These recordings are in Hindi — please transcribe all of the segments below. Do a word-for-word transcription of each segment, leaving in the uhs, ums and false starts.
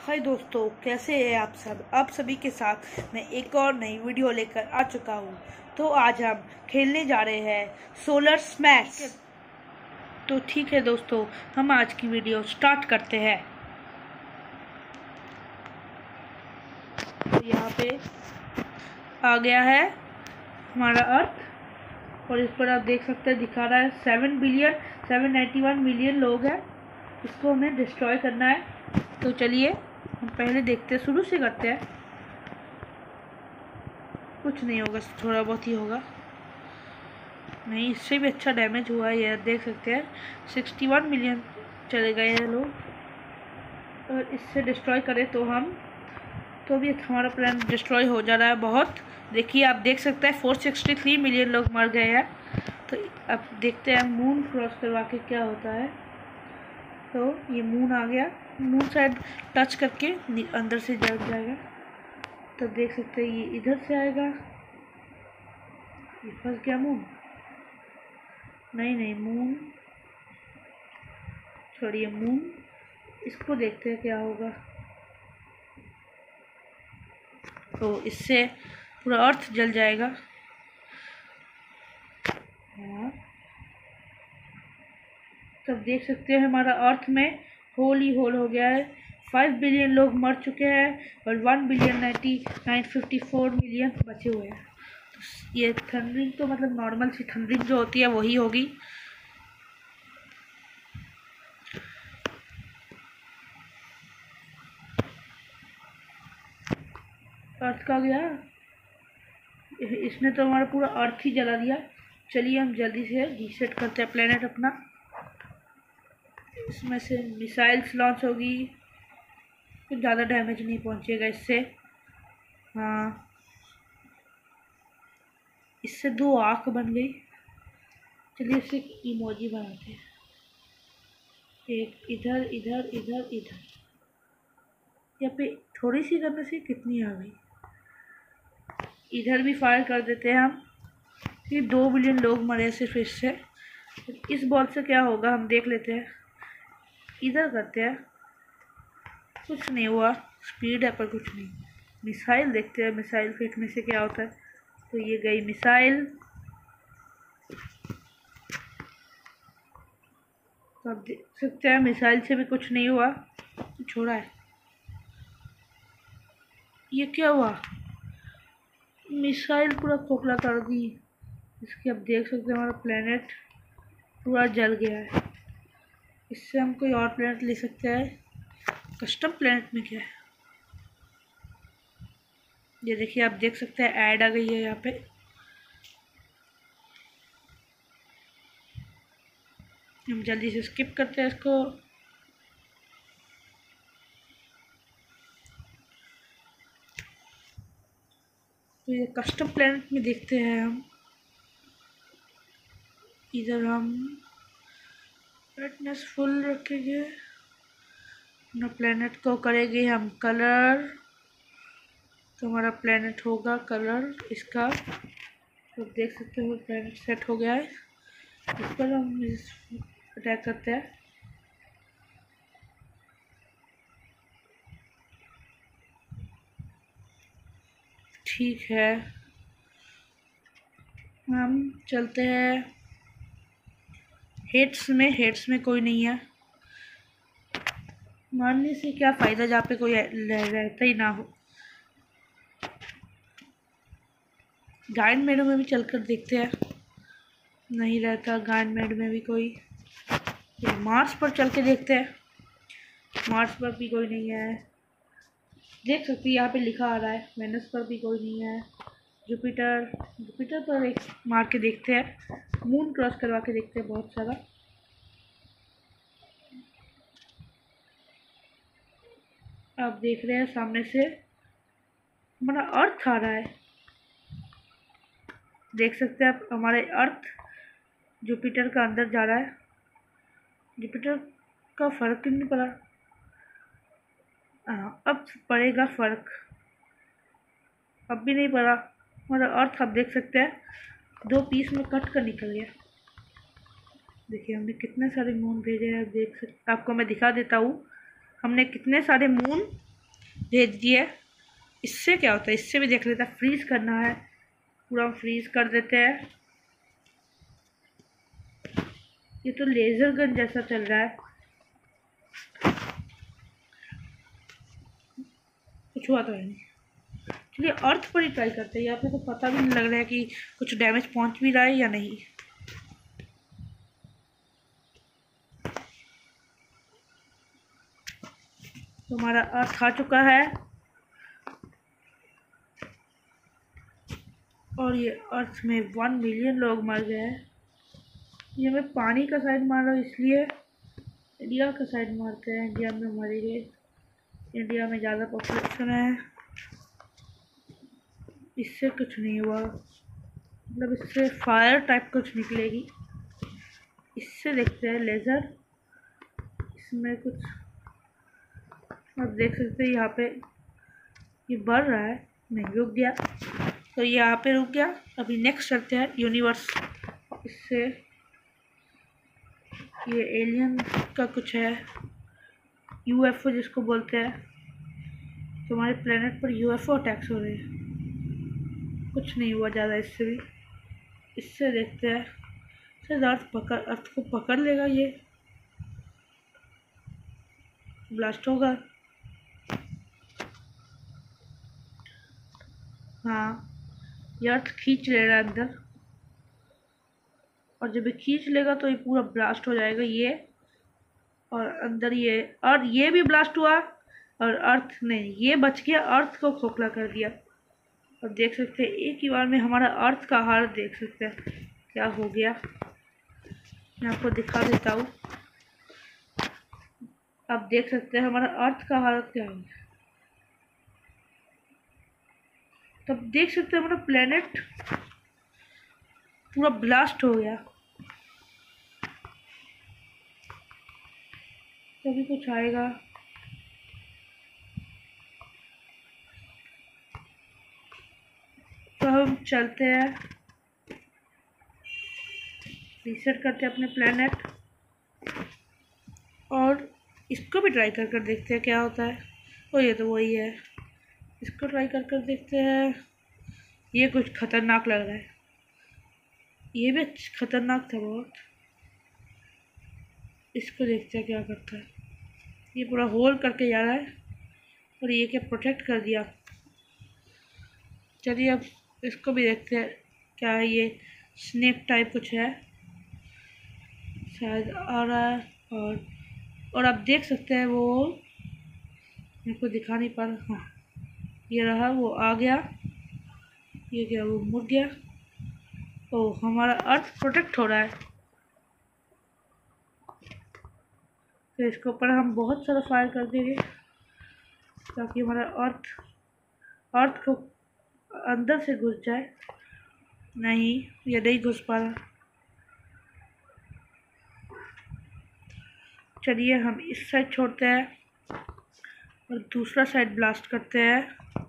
हाय दोस्तों, कैसे हैं आप सब। आप सभी के साथ मैं एक और नई वीडियो लेकर आ चुका हूं। तो आज हम खेलने जा रहे हैं सोलर स्मैश। तो ठीक है दोस्तों, हम आज की वीडियो स्टार्ट करते हैं। तो यहाँ पे आ गया है हमारा अर्थ, और इस पर आप देख सकते हैं दिखा रहा है seven billion seven ninety one million लोग हैं। इसको हमें डिस्ट्रॉय करना है। तो चलिए हम पहले देखते हैं, शुरू से करते हैं। कुछ नहीं होगा, थोड़ा बहुत ही होगा। नहीं, इससे भी अच्छा डैमेज हुआ है। ये देख सकते हैं सिक्सटी वन मिलियन चले गए हैं लोग। और इससे डिस्ट्रॉय करें तो हम तो भी हमारा प्लान डिस्ट्रॉय हो जा रहा है बहुत। देखिए, आप देख सकते हैं फोर सिक्सटी थ्री मिलियन लोग मर गए हैं। तो अब देखते हैं मून क्रॉस करवा के क्या होता है। तो ये मून आ गया, मून साइड टच करके अंदर से जल जाएगा। तो देख सकते हैं ये इधर से आएगा। ये फंस गया मून। नहीं नहीं मून छोड़िए, मून इसको देखते हैं क्या होगा। तो इससे पूरा अर्थ जल जाएगा। हाँ, तब देख सकते हैं हमारा अर्थ में होल ही होल हो गया है। फाइव बिलियन लोग मर चुके हैं और one billion ninety nine fifty four million बचे हुए हैं। तो ये थंडरिंग तो मतलब नॉर्मल सी थंडरिंग जो होती है वही होगी। अर्थ का गया, इसने तो हमारा पूरा अर्थ ही जला दिया। चलिए हम जल्दी से रीसेट करते हैं प्लेनेट अपना। इसमें से मिसाइल्स लॉन्च होगी, कुछ ज़्यादा डैमेज नहीं पहुंचेगा इससे। हाँ, इससे दो आँख बन गई। चलिए इससे इमोजी बनाते हैं। एक इधर इधर इधर इधर, यहाँ पे थोड़ी सी करने से कितनी आ गई। इधर भी फायर कर देते हैं हम। ये दो बिलियन लोग मरे सिर्फ इससे। इस बॉल से क्या होगा हम देख लेते हैं। इधर करते हैं, कुछ नहीं हुआ। स्पीड है पर कुछ नहीं। मिसाइल देखते हैं, मिसाइल फेंकने से क्या होता है। तो ये गई मिसाइल। तो आप देख सकते हैं मिसाइल से भी कुछ नहीं हुआ, छोड़ा है। ये क्या हुआ, मिसाइल पूरा खोखला कर दी इसकी। अब देख सकते हैं हमारा प्लेनेट पूरा जल गया है। इससे हम कोई और प्लेनेट ले सकते हैं। कस्टम प्लेनेट में क्या है, ये देखिए आप देख सकते हैं ऐड आ गई है यहाँ पे। हम जल्दी से स्किप करते हैं इसको। तो ये कस्टम प्लेनेट में देखते हैं हम। इधर हम ब्राइटनेस फुल रखेंगे, अपना प्लेनेट को करेंगे हम कलर। तो हमारा प्लेनेट होगा कलर इसका। तो देख सकते हो प्लेनेट सेट हो गया है। इस पर हम अटैक करते हैं। ठीक है, हम चलते हैं हेड्स में। हेड्स में कोई नहीं है, मारने से क्या फ़ायदा जहाँ पे कोई रहता ही ना हो। गाइड मेड में भी चलकर देखते हैं, नहीं रहता गाइड मेड में भी कोई। मार्स पर चल के देखते हैं, मार्स पर भी कोई नहीं है। देख सकते हैं यहाँ पे लिखा आ रहा है वेनस पर भी कोई नहीं है। जुपिटर जुपिटर पर एक मार के देखते हैं, मून क्रॉस करवा के देखते हैं बहुत सारा। आप देख रहे हैं सामने से हमारा अर्थ आ रहा है। देख सकते हैं आप हमारे अर्थ जुपिटर का अंदर जा रहा है। जुपिटर का फर्क क्यों नहीं पड़ा। हाँ, अब पड़ेगा फर्क। अब भी नहीं पड़ा हमारा अर्थ। आप देख सकते हैं दो पीस में कट कर निकल गया। देखिए हमने कितने सारे मून भेजे हैं। देख सकते, आपको मैं दिखा देता हूँ हमने कितने सारे मून भेज दिए। इससे क्या होता है, इससे भी देख लेते हैं। फ्रीज करना है, पूरा फ्रीज कर देते हैं। ये तो लेजर गन जैसा चल रहा है, कुछ हुआ तो है नहीं। चलिए अर्थ पर ही ट्राई करते हैं। यहाँ पे तो पता भी नहीं लग रहा है कि कुछ डैमेज पहुंच भी रहा है या नहीं। तो हमारा अर्थ आ चुका है और ये अर्थ में वन मिलियन लोग मर गए हैं। ये मैं पानी का साइड मार रहा हूँ, इसलिए इंडिया का साइड मारते हैं। इंडिया में मरे गए, इंडिया में ज़्यादा पॉपुलेशन है। इससे कुछ नहीं हुआ, मतलब इससे फायर टाइप कुछ निकलेगी। इससे देखते हैं लेज़र, इसमें कुछ आप देख सकते हैं। यहाँ पे ये बढ़ रहा है, नहीं रुक गया, तो यहाँ पे रुक गया। अभी नेक्स्ट करते हैं यूनिवर्स। इससे ये एलियन का कुछ है, यूएफओ जिसको बोलते हैं। तो हमारे प्लेनेट पर यूएफओ अटैक्स हो रहे हैं। कुछ नहीं हुआ ज़्यादा इससे भी। इससे देखते हैं, शायद अर्थ पकड़ अर्थ को पकड़ लेगा, ये ब्लास्ट होगा। हाँ, ये अर्थ खींच ले रहा है अंदर, और जब ये खींच लेगा तो ये पूरा ब्लास्ट हो जाएगा ये, और अंदर ये, और ये भी ब्लास्ट हुआ, और अर्थ नहीं, ये बच गया, अर्थ को खोखला कर दिया। और देख सकते हैं एक ही बार में हमारा अर्थ का हाल देख सकते हैं क्या हो गया। मैं आपको दिखा देता हूँ, आप देख सकते हैं हमारा अर्थ का हालत क्या हो गया। तब देख सकते हैं हमारा प्लेनेट पूरा ब्लास्ट हो गया। तभी कुछ आएगा। तो हम चलते हैं, रीसेट करते हैं अपने प्लेनेट, और इसको भी ट्राई कर कर देखते हैं क्या होता है। ओ ये तो वही है, इसको ट्राई कर कर देखते हैं। ये कुछ खतरनाक लग रहा है, ये भी खतरनाक था बहुत। इसको देखते हैं क्या करता है। ये पूरा होल करके जा रहा है, और ये क्या प्रोटेक्ट कर दिया। चलिए अब इसको भी देखते हैं क्या है। ये स्नेक टाइप कुछ है शायद आ रहा है, और और आप देख सकते हैं वो, मेरे को दिखा नहीं पा रहा। हाँ ये रहा, वो आ गया। ये क्या, वो मुड़ गया। ओ हमारा अर्थ प्रोटेक्ट हो रहा है। तो इसके ऊपर हम बहुत सारा फायर कर देंगे ताकि हमारा अर्थ अर्थ को अंदर से घुस जाए। नहीं, ये नहीं घुस पा रहा। चलिए हम इस साइड छोड़ते हैं और दूसरा साइड ब्लास्ट करते हैं।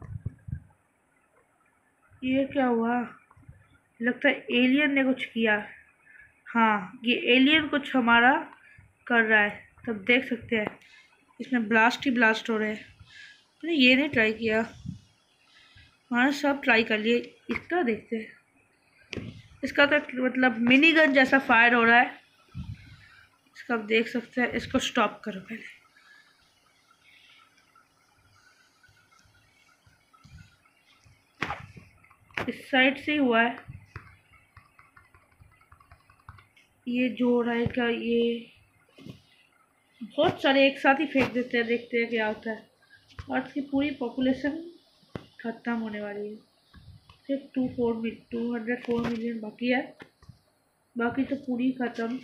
ये क्या हुआ, लगता है एलियन ने कुछ किया। हाँ, ये एलियन कुछ हमारा कर रहा है। तब देख सकते हैं इसमें ब्लास्ट ही ब्लास्ट हो रहे हैं। मैंने ये नहीं ट्राई किया, मैंने सब ट्राई कर लिए। इसका देखते हैं, इसका तो मतलब मिनी गन जैसा फायर हो रहा है। इसका आप देख सकते हैं। इसको स्टॉप करो पहले। इस साइड से ही हुआ है ये जो हो रहा है। क्या ये बहुत सारे एक साथ ही फेंक देते हैं, देखते हैं क्या होता है। अर्थ की पूरी पॉपुलेशन खत्म होने वाली है। सिर्फ two four mil two hundred four million बाकी है, बाकी तो पूरी खत्म।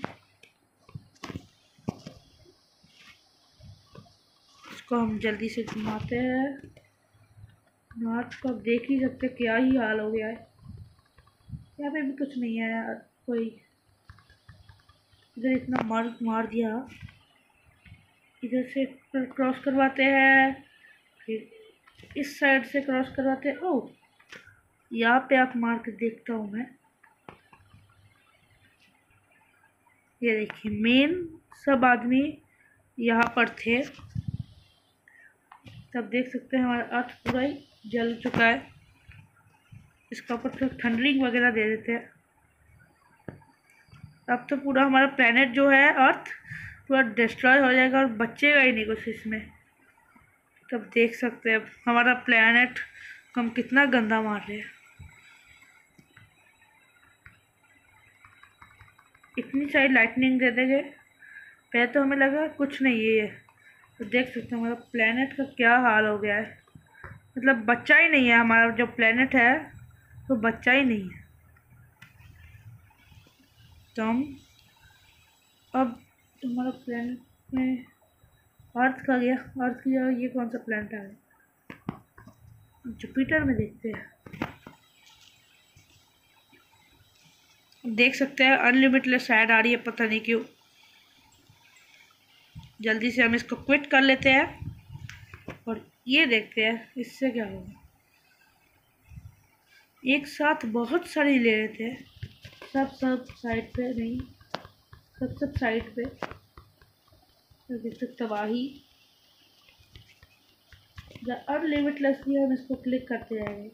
इसको हम जल्दी से घुमाते हैं। नॉर्थ को आप देख ही सकते क्या ही हाल हो गया है। यहाँ पे भी कुछ नहीं है यार, कोई इधर इतना मार मार दिया। इधर से क्रॉस करवाते हैं, फिर इस साइड से क्रॉस करवाते हैं। ओह यहाँ पे आप मार के देखता हूँ मैं। ये देखिए मेन सब आदमी यहाँ पर थे, तब देख सकते हैं हमारा अर्थ पूरा ही जल चुका है। इसका ऊपर से थंडरिंग वगैरह दे देते हैं। अब तो पूरा हमारा प्लेनेट जो है अर्थ पूरा डिस्ट्रॉय हो जाएगा और बचेगा ही नहीं कुछ इसमें। तब देख सकते हैं अब हमारा प्लेनेट को हम कितना गंदा मार रहे हैं। इतनी सारी लाइटनिंग दे देंगे, पहले तो हमें लगा कुछ नहीं है। तो देख सकते हैं हमारा प्लेनेट का क्या हाल हो गया है। मतलब बच्चा ही नहीं है, हमारा जो प्लेनेट है तो बच्चा ही नहीं है। तो हम अब हमारा प्लेनेट में अर्थ का गया, अर्थ की जगह ये कौन सा प्लेनेट आ गया, जुपिटर में देखते हैं। देख सकते हैं अनलिमिटलेस ऐड आ रही है, पता नहीं क्यों। जल्दी से हम इसको क्विट कर लेते हैं और ये देखते हैं इससे क्या होगा। एक साथ बहुत सारी ले लेते हैं, सब सब साइड पे नहीं, सब सब साइड पे। तो देख सकते तबाही अनलिमिटलेसली हम इसको क्लिक करते जाएंगे।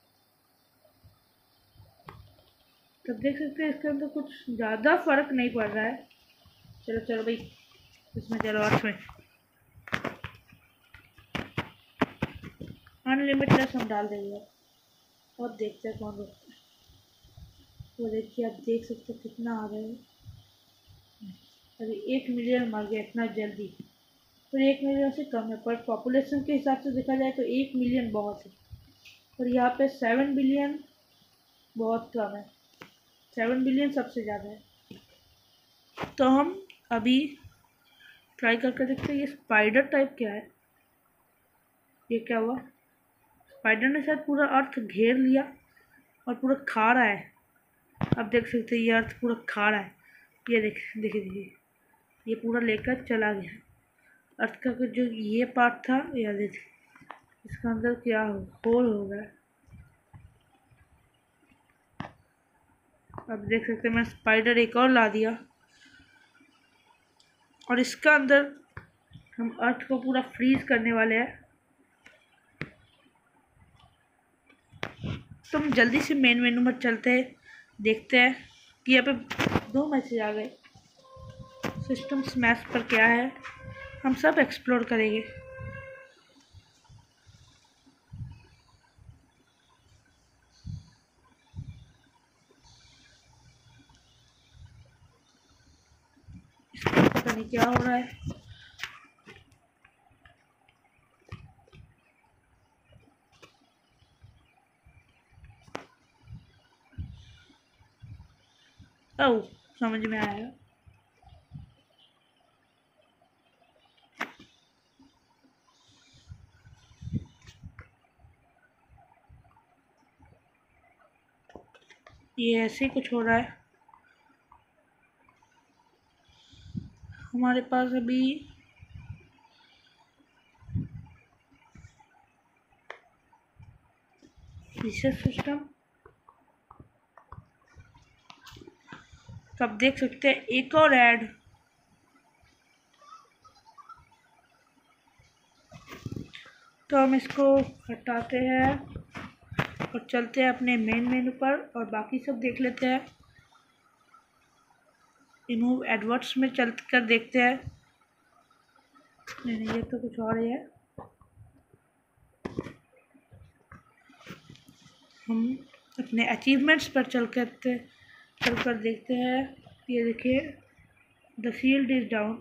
तब देख सकते हैं इसके अंदर कुछ ज़्यादा फर्क नहीं पड़ रहा है। चलो चलो भाई इसमें चलो अर्थ में अनलिमिटेड हम डाल देंगे और देखते हैं कौन रोकता है। वो देखिए आप देख सकते हैं कितना आ रहा है। अरे एक मिलियन मर गया इतना जल्दी, पर एक मिलियन से कम है, पर पॉपुलेशन के हिसाब से देखा जाए तो एक मिलियन बहुत है। और यहाँ पे सेवन बिलियन बहुत कम है, सेवन बिलियन सबसे ज़्यादा है। तो हम अभी ट्राई करके देखते हैं ये स्पाइडर टाइप क्या है। ये क्या हुआ, स्पाइडर ने शायद पूरा अर्थ घेर लिया और पूरा खा रहा है। अब देख सकते हैं ये अर्थ पूरा खा रहा है। ये देख देखिए देखिए ये पूरा लेकर चला गया। अर्थ का जो ये पार्ट था, या देखिए इसका अंदर क्या हो होल हो गया। अब देख सकते हैं मैं स्पाइडर एक और ला दिया और इसका अंदर हम अर्थ को पूरा फ्रीज करने वाले हैं। तो हम जल्दी से मेन मेनू में चलते हैं, देखते हैं कि यहाँ पे दो मैसेज आ गए। सिस्टम स्मैश पर क्या है हम सब एक्सप्लोर करेंगे। पता नहीं क्या हो रहा है। ओह समझ में आया। ये ऐसे ही कुछ हो रहा है। हमारे पास अभी रिसर्च सिस्टम, तो आप देख सकते हैं एक और ऐड। तो हम इसको हटाते हैं और चलते हैं अपने मेन मेनू पर और बाकी सब देख लेते हैं। रिमूव एडवर्ड्स में चल कर देखते हैं। नहीं नहीं ये तो कुछ और ही है। हम अपने अचीवमेंट्स पर चल कर चल कर देखते हैं। ये देखिए द शील्ड इज डाउन।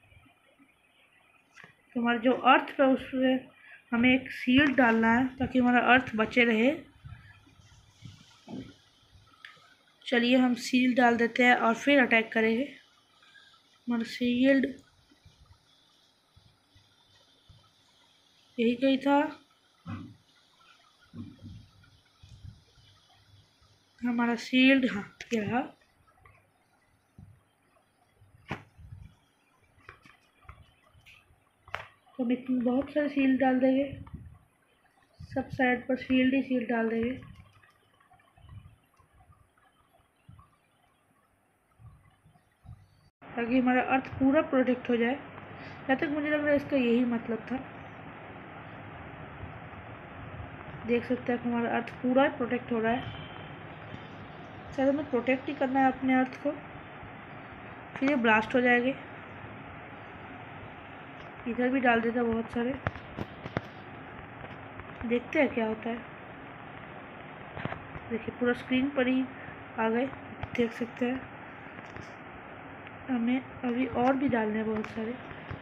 तो हमारा जो अर्थ है उस पर हमें एक शील्ड डालना है ताकि हमारा अर्थ बचे रहे। चलिए हम शील्ड डाल देते हैं और फिर अटैक करेंगे। हमारा शील्ड यही कहीं था। हमारा शील्ड हाँ ये रहा। तो हम इतनी बहुत सारे शील्ड डाल देंगे, सब साइड पर शील्ड ही शील्ड डाल देंगे। ताकि हमारा अर्थ पूरा प्रोटेक्ट हो जाए। जहाँ तक मुझे लग रहा है इसका यही मतलब था। देख सकते हैं कि हमारा अर्थ पूरा प्रोटेक्ट हो रहा है। शायद हमें प्रोटेक्ट ही करना है अपने अर्थ को, फिर ये ब्लास्ट हो जाएंगे। इधर भी डाल देता बहुत सारे, देखते हैं क्या होता है। देखिए पूरा स्क्रीन पर ही आ गए, देख सकते हैं। हमें अभी और भी डालने हैं बहुत सारे,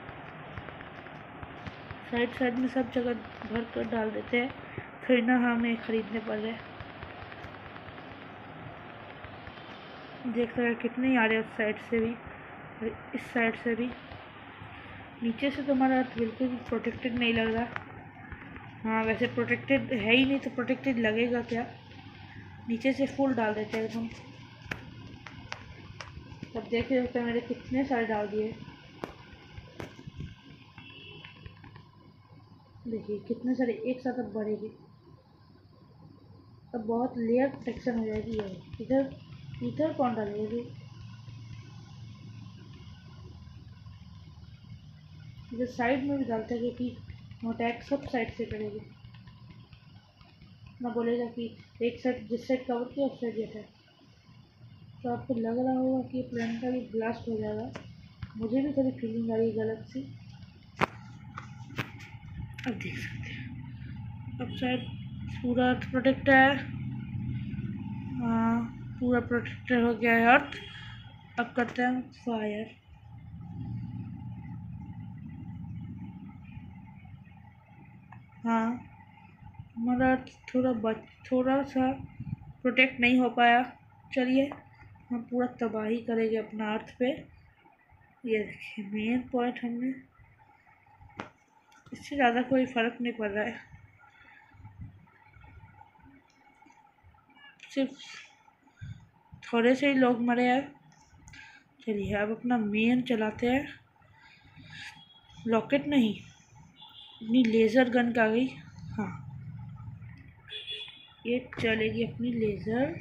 साइड साइड में सब जगह भर कर डाल देते हैं, फिर ना हमें ख़रीदने पड़ रहे हैं। देख सकते हैं कितने आ रहे हैं उस साइड से भी और इस साइड से भी। नीचे से तो हमारा अर्थ बिल्कुल भी प्रोटेक्टेड नहीं लग रहा। हाँ वैसे प्रोटेक्टेड है ही नहीं तो प्रोटेक्टेड लगेगा क्या। नीचे से फुल डाल देते हैं हम। अब देख सकते हैं मैंने कितने सारे डाल दिए। देखिए कितने सारे एक साथ अब बढ़ेंगे। अब बहुत लेयर प्रोटेक्शन हो जाएगी। ये इधर इधर कौन डालेगी, इधर साइड में भी डालते हैं क्योंकि अटैक सब साइड से करेगी ना। बोलेगा कि एक साइड जिस साइड कवर किया उस साइड अटैक। तो आपको लग रहा होगा कि प्लेन का भी ब्लास्ट हो जाएगा। मुझे भी थोड़ी फीलिंग आ रही है गलत सी। अब देख सकते हैं अब शायद पूरा अर्थ प्रोटेक्ट है। हाँ पूरा प्रोटेक्टेड हो गया है अर्थ। अब करते हैं फायर। हाँ हमारा अर्थ थोड़ा बच थोड़ा सा प्रोटेक्ट नहीं हो पाया। चलिए हम पूरा तबाही करेंगे अपना अर्थ पे। ये देखिए मेन पॉइंट हमने, इससे ज़्यादा कोई फ़र्क नहीं पड़ रहा है, सिर्फ थोड़े से ही लोग मरे हैं। चलिए अब अपना मेन चलाते हैं। रॉकेट नहीं, अपनी लेज़र गन का गई। हाँ ये चलेगी अपनी लेज़र।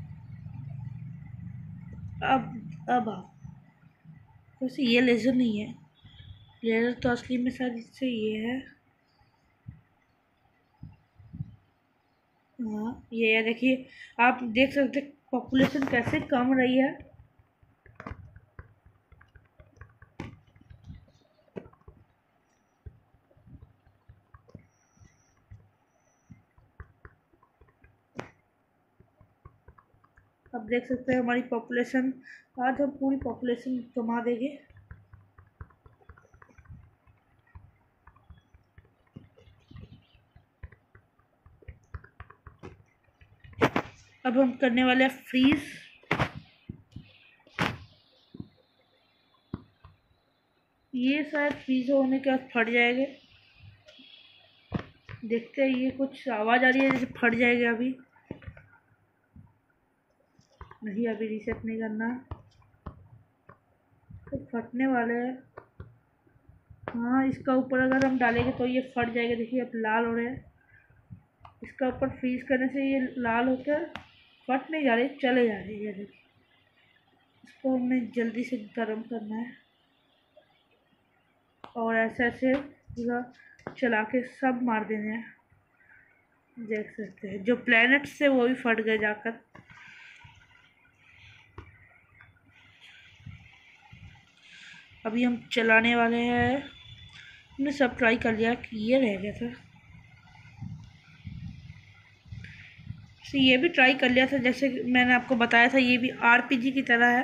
अब अब आप वैसे ये लेज़र नहीं है, लेज़र तो असली में शायद इससे ये है। हाँ ये है, देखिए आप देख सकते पॉपुलेशन कैसे कम रही है। अब देख सकते हैं हमारी पॉपुलेशन, आज हम पूरी पॉपुलेशन कमा देंगे। अब हम करने वाले हैं फ्रीज। ये शायद फ्रीज होने के बाद फट जाएंगे। देखते हैं, ये कुछ आवाज़ आ रही है जैसे फट जाएगा। अभी नहीं, अभी रीसेट नहीं करना, तो फटने वाले हैं। हाँ इसका ऊपर अगर हम डालेंगे तो ये फट जाएगा। देखिए अब लाल हो रहे हैं। इसका ऊपर फ्रीज करने से ये लाल होकर फट नहीं जा रहे, चले जा रहे हैं। देखिए इसको हमें जल्दी से गर्म करना है और ऐसे ऐसे पूरा चला के सब मार देने हैं। देख सकते हैं जो प्लैनेट से वो भी फट गए जाकर। अभी हम चलाने वाले हैं। हमने सब ट्राई कर लिया कि ये रह गया था, तो ये भी ट्राई कर लिया था जैसे मैंने आपको बताया था। ये भी आरपीजी की तरह है।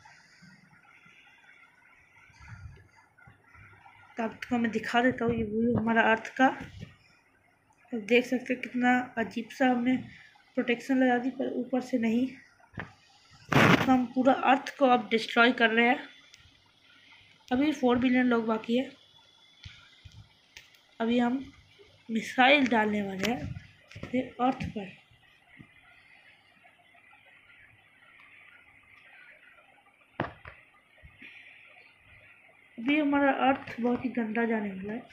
तो आपको मैं दिखा देता हूँ ये व्यू हमारा अर्थ का। अब देख सकते हैं कितना अजीब सा हमने प्रोटेक्शन लगा दी, पर ऊपर से नहीं। तो हम पूरा अर्थ को अब डिस्ट्रॉय कर रहे हैं। अभी फोर बिलियन लोग बाकी है। अभी हम मिसाइल डालने वाले हैं फिर अर्थ पर। अभी हमारा अर्थ बहुत ही गंदा जाने वाला है।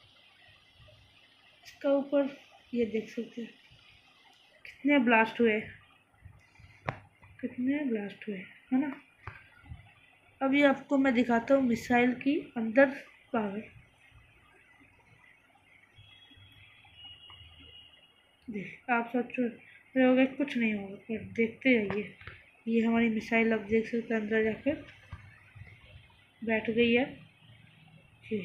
इसका ऊपर ये देख सकते हैं कितने ब्लास्ट हुए, कितने ब्लास्ट हुए है ना। अभी आपको मैं दिखाता हूँ मिसाइल की अंदर पावर। देख आप सोच रहे होगे कुछ नहीं होगा, पर देखते रहिए। ये हमारी मिसाइल अब देख सकते हैं अंदर जाकर बैठ गई है। ये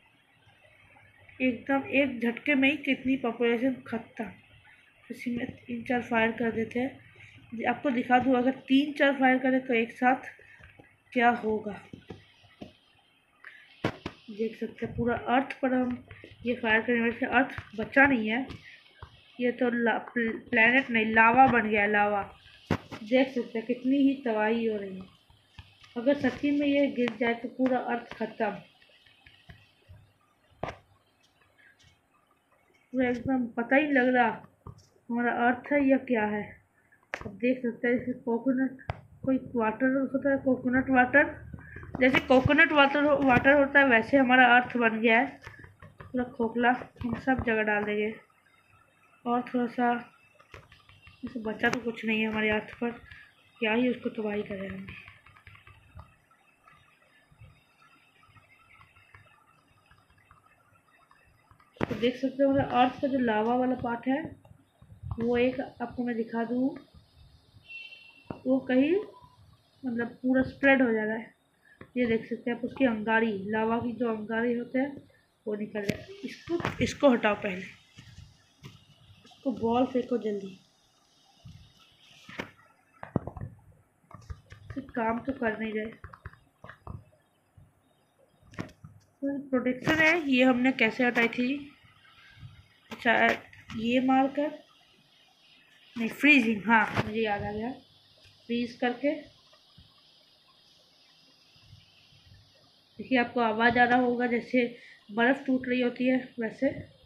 एकदम एक झटके में ही कितनी पॉपुलेशन खत्म। इसी में तीन चार फायर कर देते हैं। आपको दिखा दूँ, अगर तीन चार फायर करें तो एक साथ क्या होगा देख सकते हैं। पूरा अर्थ पर हम ये फायर करने वाले से अर्थ बचा नहीं है। ये तो प्लेनेट नहीं, लावा बन गया, लावा। देख सकते हैं कितनी ही तबाही हो रही है। अगर सच्ची में ये गिर जाए तो पूरा अर्थ खत्म, पूरा एकदम पता ही लग रहा हमारा अर्थ है या क्या है। अब देख सकते हैं जैसे कोकोनट, कोई वाटर होता है कोकोनट वाटर, जैसे कोकोनट वाटर वाटर होता है वैसे हमारा अर्थ बन गया है पूरा खोखला। हम सब जगह डाल देंगे और थोड़ा सा जैसे बचा तो कुछ नहीं है हमारे अर्थ पर, क्या ही उसको तबाही करेंगे। तो देख सकते हो हमारे अर्थ का जो लावा वाला पार्ट है वो एक आपको मैं दिखा दूँ, वो कहीं मतलब पूरा स्प्रेड हो जा रहा है। ये देख सकते हैं आप, उसकी अंगारी, लावा की जो अंगारी होते हैं वो निकल रहा है। इसको इसको हटाओ, पहले इसको बॉल फेंको जल्दी, सिर्फ काम तो कर नहीं रहे। तो प्रोटेक्शन है ये हमने कैसे हटाई थी, शायद ये मारकर, नहीं फ्रीजिंग, हाँ मुझे याद आ गया, फ्रीज करके। देखिए आपको आवाज़ आ रहा होगा जैसे बर्फ़ टूट रही होती है वैसे।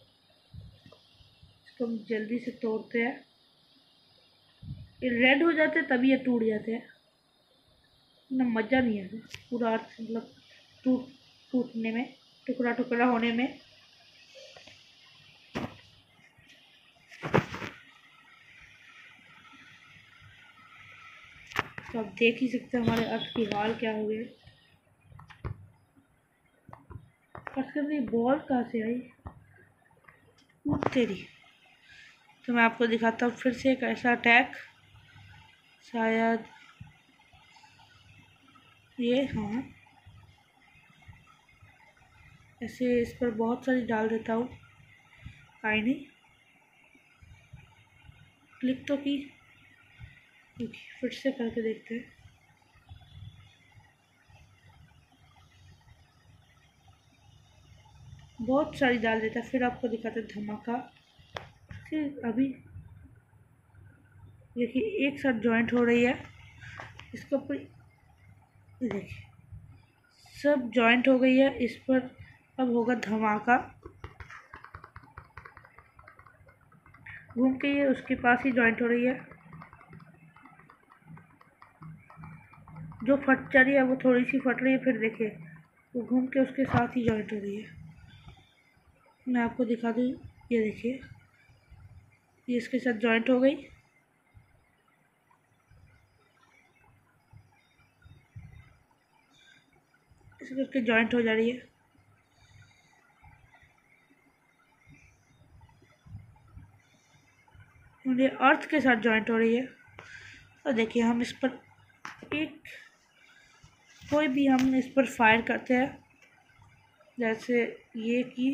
इसको हम जल्दी से तोड़ते हैं। ये रेड हो जाते हैं तभी ये टूट जाते हैं, ना मज़ा नहीं है पूरा अर्थ मतलब टूट टूटने में, टुकड़ा टुकड़ा होने में। तो आप देख ही सकते हैं हमारे अर्थ की हाल क्या हो गए। ये बॉल कहाँ से आई तेरी। तो मैं आपको दिखाता हूँ फिर से एक ऐसा अटैक, शायद ये, हाँ ऐसे इस पर बहुत सारी डाल देता हूँ। आई नहीं, क्लिक तो की, फिर से करके देखते हैं। बहुत सारी डाल देता है, फिर आपको दिखाते धमाका। फिर अभी देखिए एक साथ जॉइंट हो रही है, इसके ऊपर देखिए सब जॉइंट हो गई है। इस पर अब होगा धमाका, घूम के ये उसके पास ही जॉइंट हो रही है। जो फट जा रही है वो थोड़ी सी फट रही है, फिर देखिए वो घूम के उसके साथ ही जॉइंट हो रही है। मैं आपको दिखा दूँ, ये देखिए ये इसके साथ जॉइंट हो गई। इस करके जॉइंट हो जा रही है। ये अर्थ के साथ जॉइंट हो रही है। और देखिए हम इस पर एक कोई भी हम इस पर फायर करते हैं, जैसे ये की,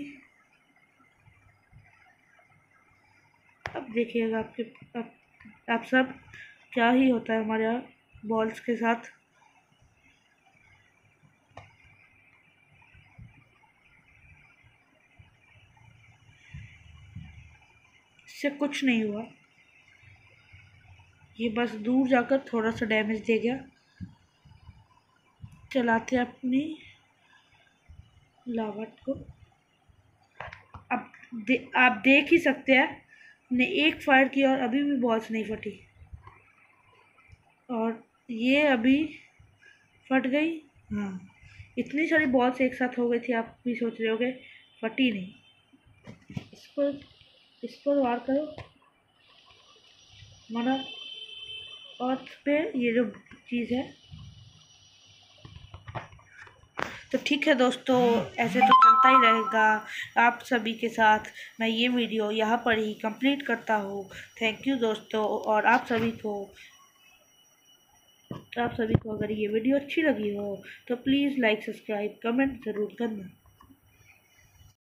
अब देखिएगा आपके आप, आप सब क्या ही होता है हमारे यहाँ बॉल्स के साथ। इससे कुछ नहीं हुआ, ये बस दूर जाकर थोड़ा सा डैमेज दे गया। चलाते अपनी लावट को। अब दे, आप देख ही सकते हैं ने एक फायर किया और अभी भी बॉल्स नहीं फटी, और ये अभी फट गई। हाँ इतनी सारी बॉल्स एक साथ हो गई थी, आप भी सोच रहे होगे, फटी नहीं। इस पर इस पर वार करो, माना अर्थ पे ये जो चीज़ है। तो ठीक है दोस्तों, ऐसे तो चलता ही रहेगा आप सभी के साथ। मैं ये वीडियो यहाँ पर ही कंप्लीट करता हूँ। थैंक यू दोस्तों। और आप सभी को आप सभी को अगर ये वीडियो अच्छी लगी हो तो प्लीज़ लाइक, सब्सक्राइब, कमेंट ज़रूर करना।